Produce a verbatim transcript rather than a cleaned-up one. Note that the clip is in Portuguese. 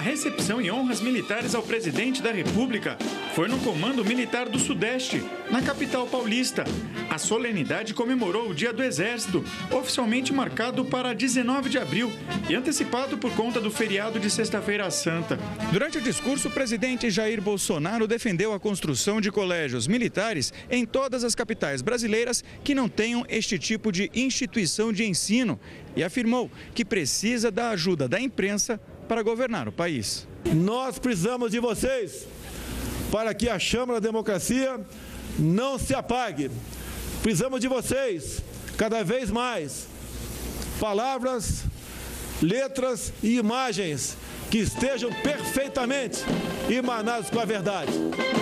recepção e honras militares ao presidente da República foi no Comando Militar do Sudeste, na capital paulista. A solenidade comemorou o Dia do Exército, oficialmente marcado para dezenove de abril e antecipado por conta do feriado de Sexta-feira Santa. Durante o discurso, o presidente Jair Bolsonaro defendeu a construção de colégios militares em todas as capitais brasileiras que não tenham este tipo de instituição de ensino e afirmou que precisa da ajuda da imprensa para governar o país. Nós precisamos de vocês para que a chama da democracia não se apague. Precisamos de vocês cada vez mais. Palavras, letras e imagens que estejam perfeitamente emanadas com a verdade.